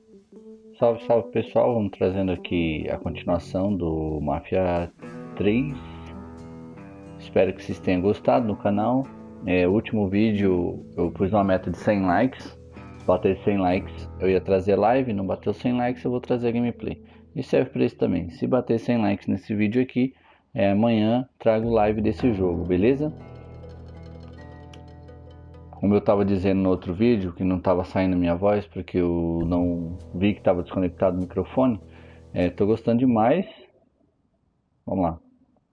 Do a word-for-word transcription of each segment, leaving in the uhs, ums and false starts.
Salve, salve pessoal, vamos trazendo aqui a continuação do Mafia três. Espero que vocês tenham gostado no canal. É, o último vídeo eu pus uma meta de cem likes. Bater cem likes eu ia trazer live, não bateu cem likes eu vou trazer gameplay. E serve para isso também. Se bater cem likes nesse vídeo aqui, é, amanhã trago live desse jogo, beleza? Como eu estava dizendo no outro vídeo, que não estava saindo minha voz porque eu não vi que estava desconectado o microfone. Estou gostando demais. Vamos lá.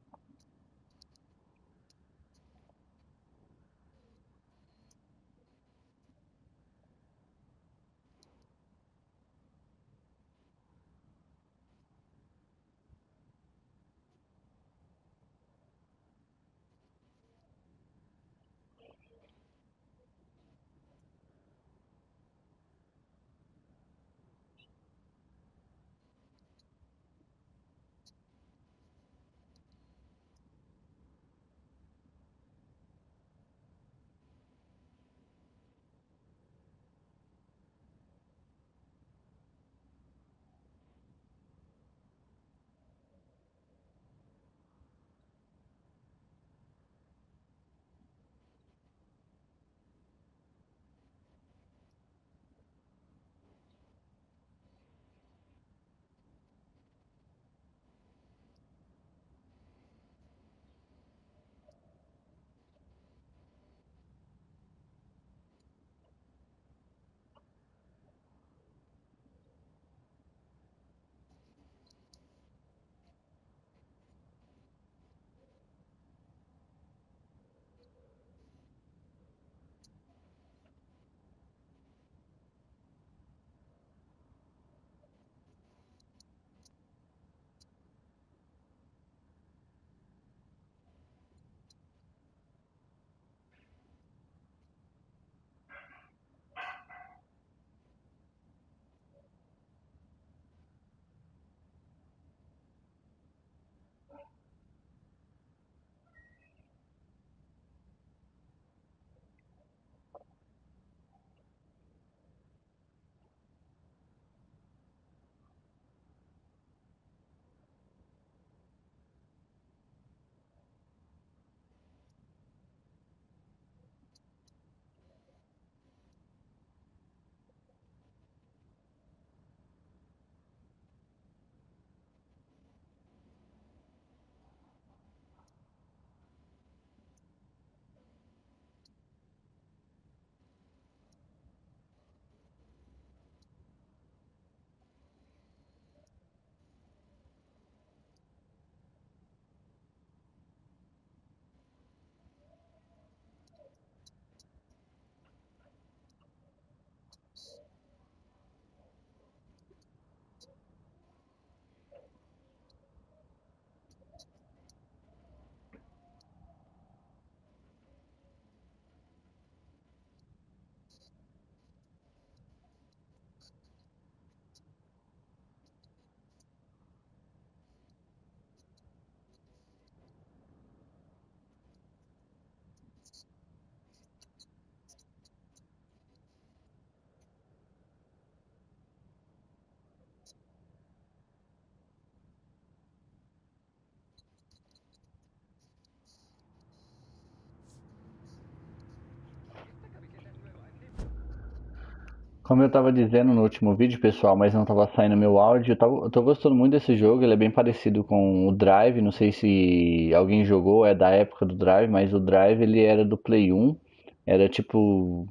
Como eu estava dizendo no último vídeo, pessoal, mas não estava saindo meu áudio, eu, tava, eu tô gostando muito desse jogo, ele é bem parecido com o Drive, não sei se alguém jogou, é da época do Drive, mas o Drive ele era do Play um, era tipo,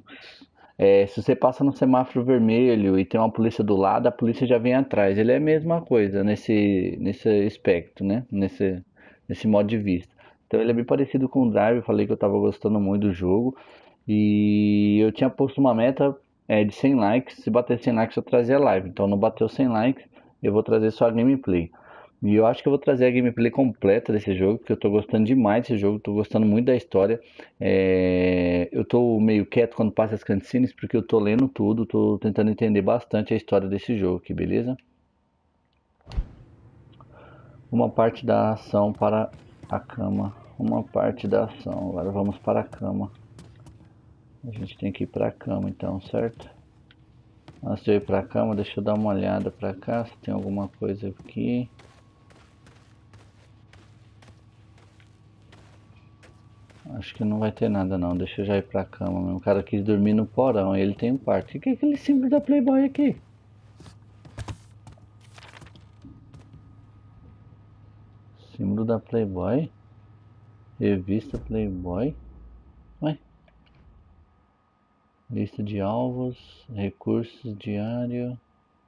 é, se você passa no semáforo vermelho e tem uma polícia do lado, a polícia já vem atrás, ele é a mesma coisa nesse, nesse aspecto, né, nesse, nesse modo de vista. Então ele é bem parecido com o Drive, eu falei que eu estava gostando muito do jogo, e eu tinha posto uma meta é, de cem likes. Se bater cem likes, eu trazia live. Então não bateu cem likes, eu vou trazer só a gameplay. E eu acho que eu vou trazer a gameplay completa desse jogo, porque eu tô gostando demais desse jogo, tô gostando muito da história. É, eu tô meio quieto quando passa as cutscenes, porque eu tô lendo tudo, tô tentando entender bastante a história desse jogo aqui, beleza? Uma parte da ação para a cama. Uma parte da ação. Agora vamos para a cama. A gente tem que ir para a cama então, certo? Antes de eu ir pra cama, deixa eu dar uma olhada pra cá se tem alguma coisa aqui. Acho que não vai ter nada não, deixa eu já ir pra cama. O cara quis dormir no porão e ele tem um quarto. O que é aquele símbolo da Playboy aqui? Símbolo da Playboy? Revista Playboy? Ué? Lista de alvos, recursos, diário,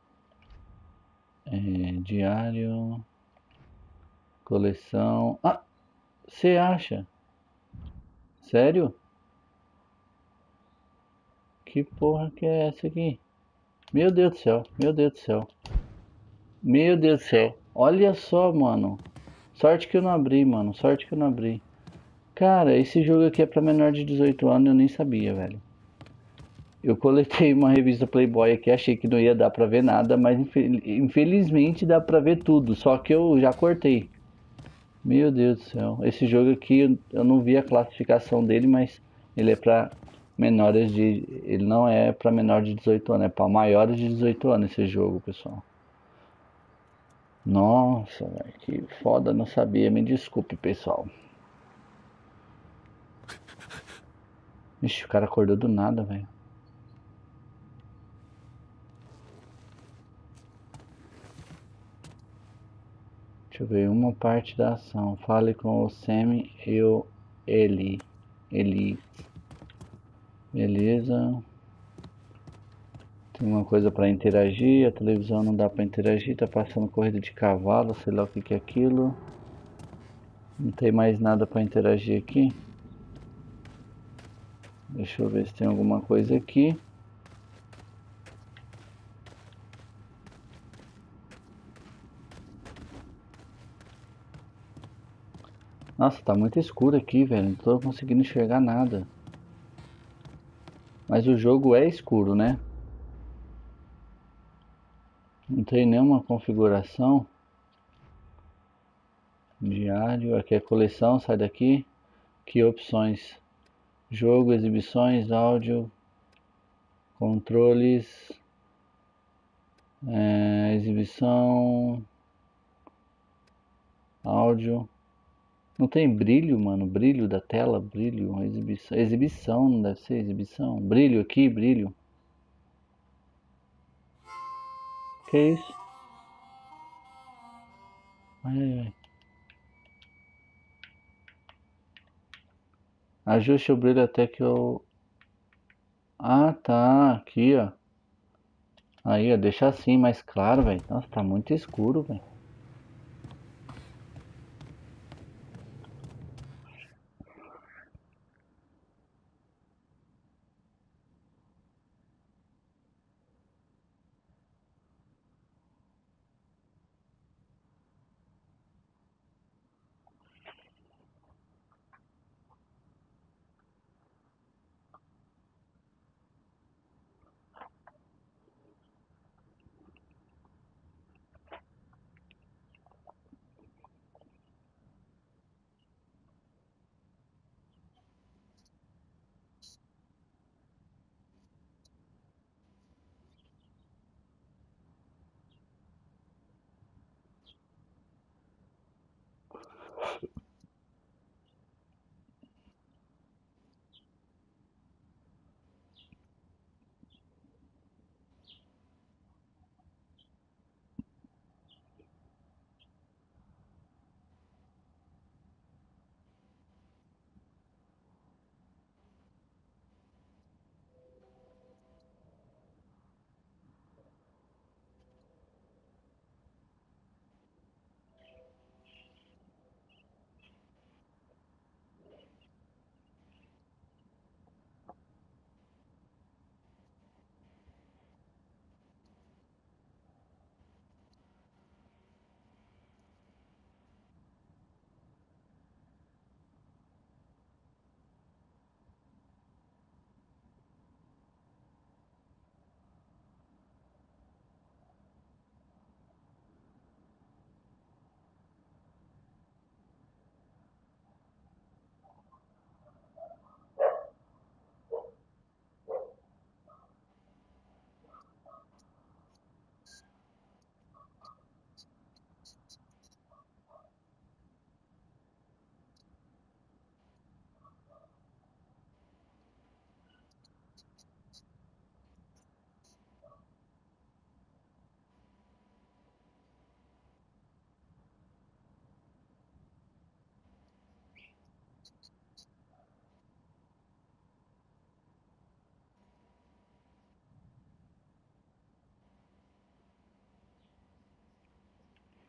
é, diário, coleção. Ah, você acha? Sério? Que porra que é essa aqui? Meu Deus do céu, meu Deus do céu. Meu Deus do céu. Olha só, mano. Sorte que eu não abri, mano. Sorte que eu não abri. Cara, esse jogo aqui é pra menor de dezoito anos, eu nem sabia, velho. Eu coletei uma revista Playboy aqui, achei que não ia dar pra ver nada, mas infelizmente dá pra ver tudo, só que eu já cortei. Meu Deus do céu, esse jogo aqui eu não vi a classificação dele, mas ele é pra menores de... ele não é pra menor de dezoito anos, é pra maiores de dezoito anos esse jogo, pessoal. Nossa, velho, que foda, não sabia, me desculpe, pessoal. Ixi, o cara acordou do nada, velho. Deixa eu ver, uma parte da ação. Fale com o Sam e o Eli. Eli. Beleza. Tem uma coisa para interagir. A televisão não dá para interagir. Tá passando corrida de cavalo. Sei lá o que, que é aquilo. Não tem mais nada para interagir aqui. Deixa eu ver se tem alguma coisa aqui. Nossa, tá muito escuro aqui, velho. Não tô conseguindo enxergar nada. Mas o jogo é escuro, né? Não tem nenhuma configuração. Diário. Aqui é coleção. Sai daqui. Que opções? Jogo, exibições, áudio, controles, é, exibição, áudio. Não tem brilho, mano? Brilho da tela, brilho, exibição. Exibição, não deve ser exibição. Brilho aqui, brilho. Que isso? Ai, ai, ai. Ajuste o brilho até que eu... Ah, tá. Aqui, ó. Aí, ó. Deixa assim mais claro, velho. Nossa, tá muito escuro, velho.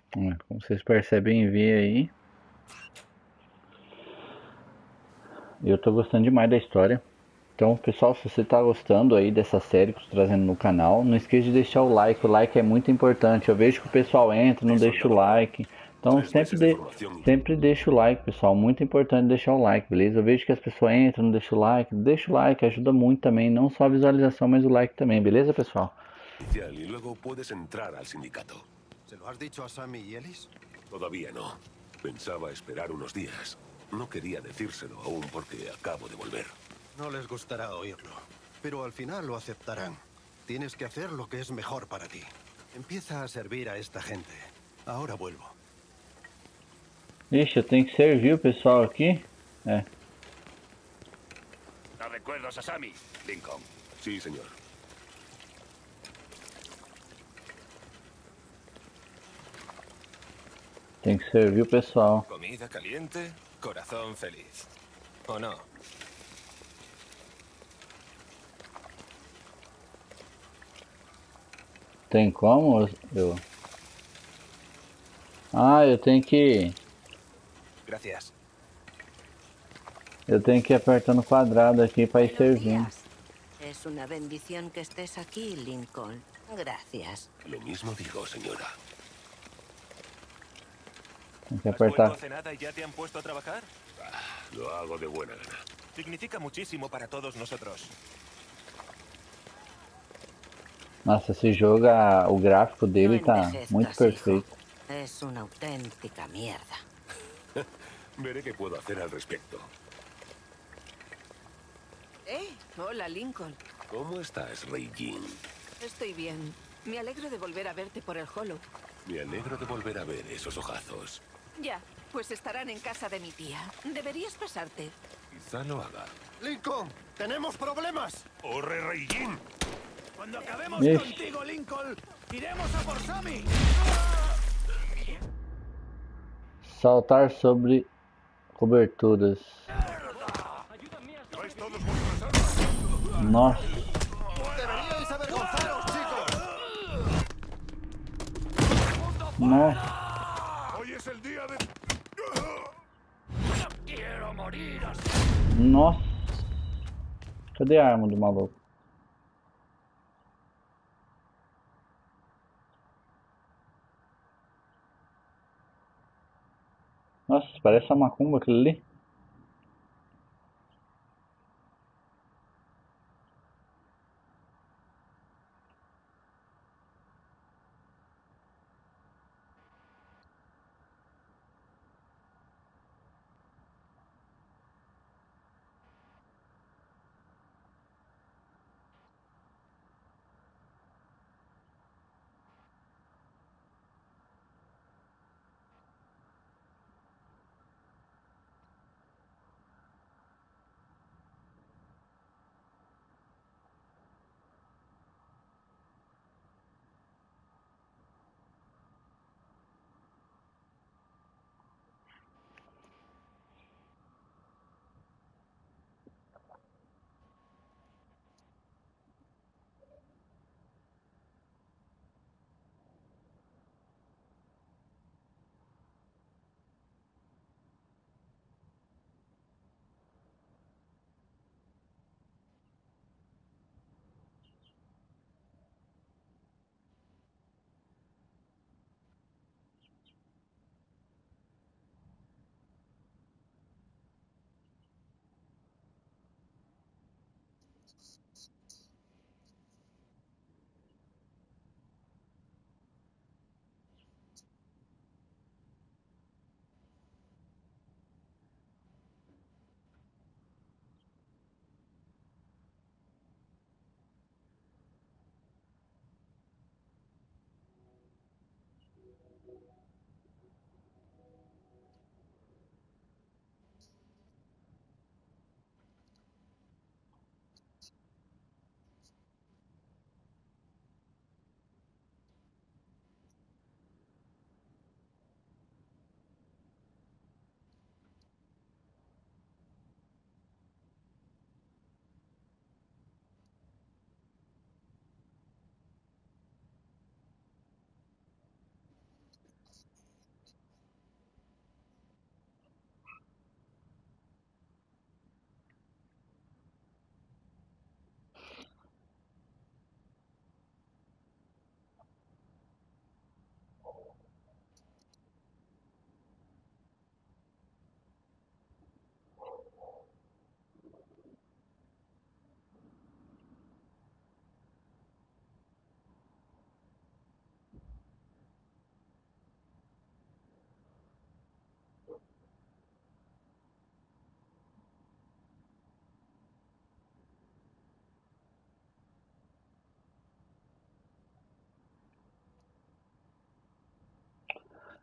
É, como vocês percebem ver aí, eu tô gostando demais da história. Então, pessoal, se você tá gostando aí dessa série que eu tô trazendo no canal, não esqueça de deixar o like. O like é muito importante. Eu vejo que o pessoal entra, não Sí, deixa o soldado Brown. like. Então, Tres sempre meses de de, formación y... sempre deixa o like, pessoal. Muito importante deixar o like, beleza? Eu vejo que as pessoas entram, não deixam o like. Deixa o like, ajuda muito também. Não só a visualização, mas o like também, beleza, pessoal? y luego puedes entrar al sindicato. ¿Se lo has dicho a Sammy y Ellis? Todavía no. Pensaba esperar unos días. No quería decírselo aún porque acabo de volver. No les gustará oírlo, pero al final lo aceptarán. Tienes que hacer lo que es mejor para ti. Empieza a servir a esta gente. Ahora vuelvo. Ixi, eu tenho que servir o pessoal aqui. É. ¿No recuerdas a Sammy, Lincoln? Sí, señor. Tem que servir o pessoal. Comida caliente, corazón feliz. ¿O no? Tem como? Eu... Ah, eu tenho que... Gracias. Eu tenho que ir apertando quadrado aqui para ir Buenos servindo. días. Es una bendición que estés aquí, Lincoln. Gracias. Lo mismo digo, señora. Tem que ¿Has vuelto apertar. a cenada y ya te han puesto a trabajar? Lo hago de buena gana. Significa muchísimo para todos nosotros. Nossa, esse jogo, a- o gráfico No dele tá envejezcas, muito hijo. perfeito. Es una auténtica mierda. Veré qué puedo hacer al respecto. Eh, hola Lincoln. ¿Cómo estás, Rey Jean? Estoy bien. Me alegro de volver a verte por el Hollow. Me alegro de volver a ver esos ojazos. Ya, pues estarán en casa de mi tía. Deberías pasarte. Quizá lo haga. ¡Lincoln! ¡Tenemos problemas! ¡Corre, Rey Jean! Cuando acabemos Ixi. contigo, Lincoln, iremos a por Sammy. Saltar sobre coberturas. ¿Vais todos vuestras armas? Nossa, ¡Deberíais avergonzaros, chicos! nossa, Hoy es el día de... Quiero morir así. nossa. Cadê a arma do maluco? Nossa, parece uma macumba aquilo ali.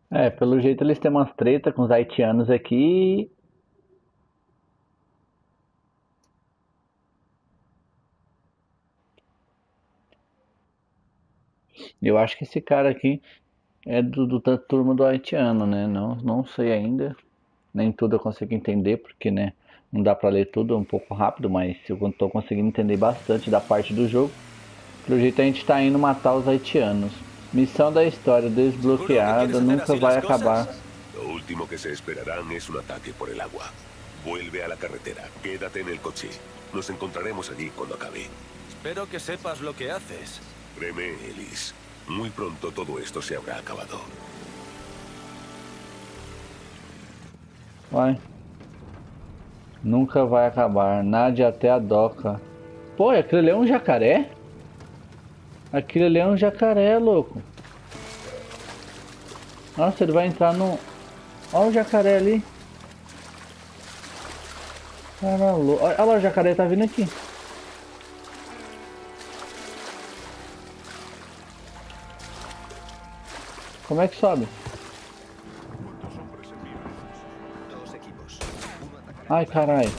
É, pelo jeito eles têm umas treta com os haitianos aqui. Eu acho que esse cara aqui é do, do- da turma do haitiano, né? Não, não sei ainda. Nem tudo eu consigo entender, porque, né? Não dá pra ler tudo, é um pouco rápido, mas eu tô conseguindo entender bastante da parte do jogo. Pelo jeito a gente tá indo matar os haitianos. Missão da história ¿Seguro que quieres desbloqueada, hacer nunca así vai las acabar. cosas? Lo último que se esperarán es un ataque por el agua. Vuelve a la carretera, quédate en el coche. Nos encontraremos allí cuando acabe. Espero que sepas lo que haces. Créeme, Ellis. Muy pronto todo esto se habrá acabado. Vai. Nunca vai acabar. Nádia até a doca. Pô, aquilo ali é um jacaré? Aquilo ali é um jacaré, louco. Nossa, ele vai entrar no... Olha o jacaré ali. Caralho. Olha lá, o jacaré tá vindo aqui. Como é que sobe? Dos equipos. Uno atacará. Ai, caralho.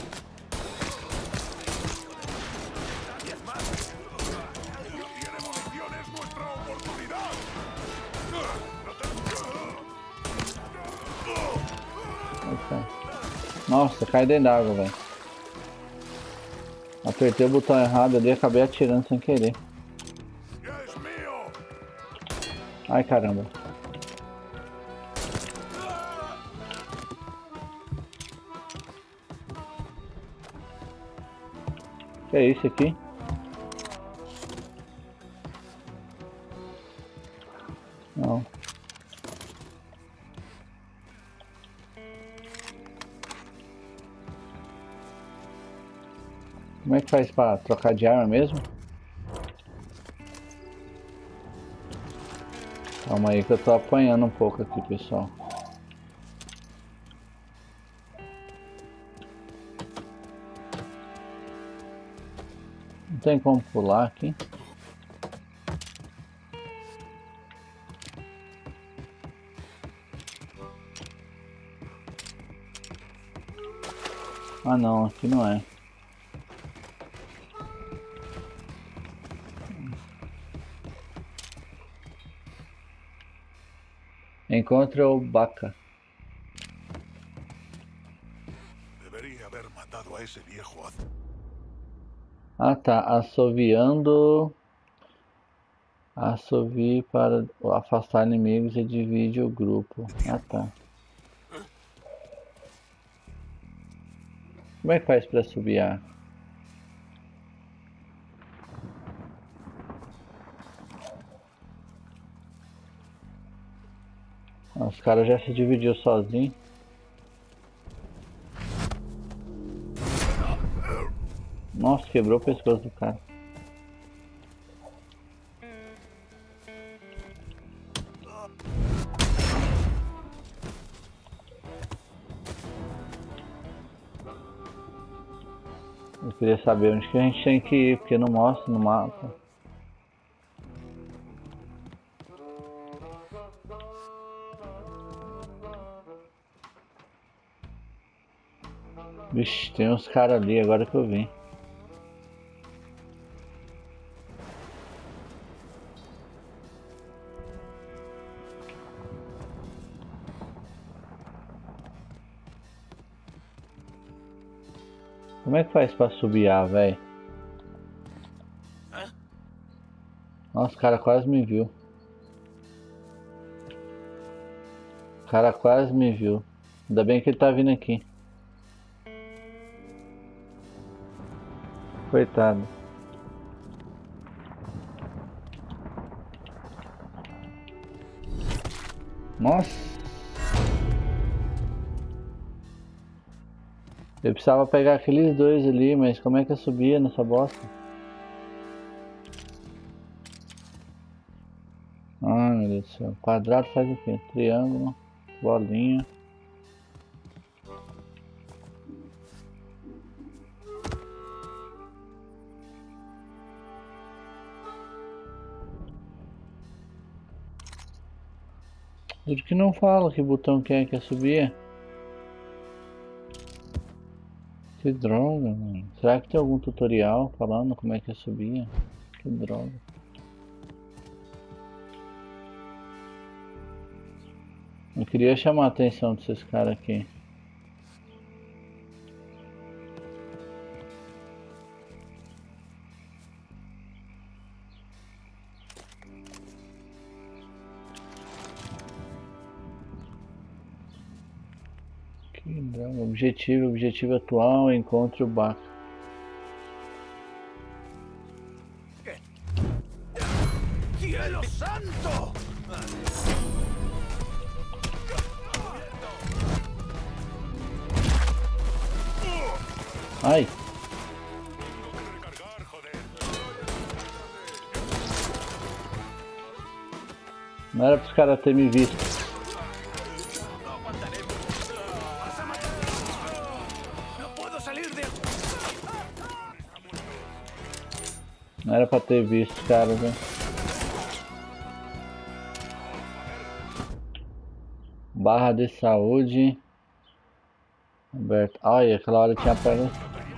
Nossa, cai dentro d'água, velho. Apertei o botão errado ali e acabei atirando sem querer. Ai, caramba. Que é isso aqui? Não. Como é que faz pra trocar de arma mesmo? Calma aí que eu tô apanhando um pouco aqui, pessoal. Não tem como pular aqui. Ah não, aqui não é. Encontre o Baca. Debería haber matado a ese viejo hace... Ah tá, assoviando. Assovie para afastar inimigos e divide o grupo. Ah tá. Como é que faz para assoviar? Ah, os caras já se dividiu sozinho. Nossa, quebrou o pescoço do cara. Eu queria saber onde que a gente tem que ir, porque não mostra no mapa. Vixe, tem uns caras ali agora que eu vi. Como é que faz pra subiar, velho? Nossa, o cara quase me viu. O cara quase me viu. Ainda bem que ele tá vindo aqui. Coitado. Nossa. Eu precisava pegar aqueles dois ali, mas como é que eu subia nessa bosta? Ai meu Deus do céu. Quadrado faz o quê? Triângulo, bolinha. Por que não fala que botão que é que é subir? Que droga, mano. Será que tem algum tutorial falando como é que é subir? Que droga. Eu queria chamar a atenção desses caras aqui. Que droga. Objetivo, objetivo atual, encontre o Baka. ¡Cielo santo! Ai! Não era para os caras terem me visto. ¡No puedo salir de... Não era para ter visto os caras, né? Barra de saúde. Aberto. Ai, aquela hora tinha perna.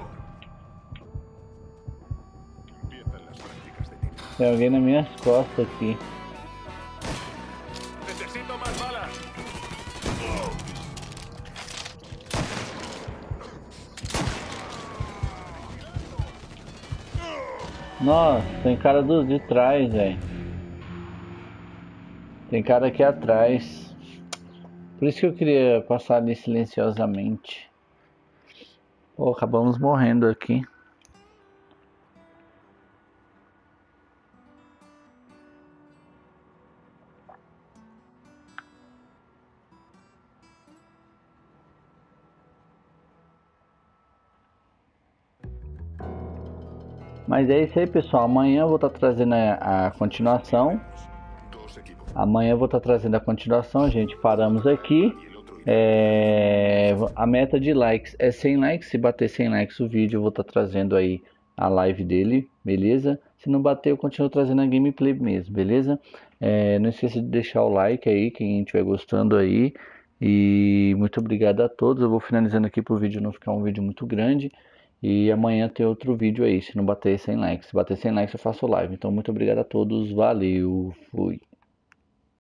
Tem alguém nas minhas costas aqui. Necesito más balas. Nossa, tem cara do, de trás, velho. Tem cara aqui atrás. Por isso que eu queria passar ali silenciosamente. Pô, acabamos morrendo aqui. Mas é isso aí, pessoal. Amanhã eu vou estar trazendo a, a continuação. Amanhã eu vou estar trazendo a continuação, gente. Paramos aqui. É, a meta de likes é cem likes. Se bater cem likes o vídeo, eu vou estar trazendo aí a live dele, beleza? Se não bater, eu continuo trazendo a gameplay mesmo, beleza? É, não esqueça de deixar o like aí, quem estiver gostando aí. E muito obrigado a todos. Eu vou finalizando aqui para o vídeo não ficar um vídeo muito grande. E amanhã tem outro vídeo aí, se não bater cem likes. Se bater cem likes eu faço live. Então muito obrigado a todos, valeu, fui.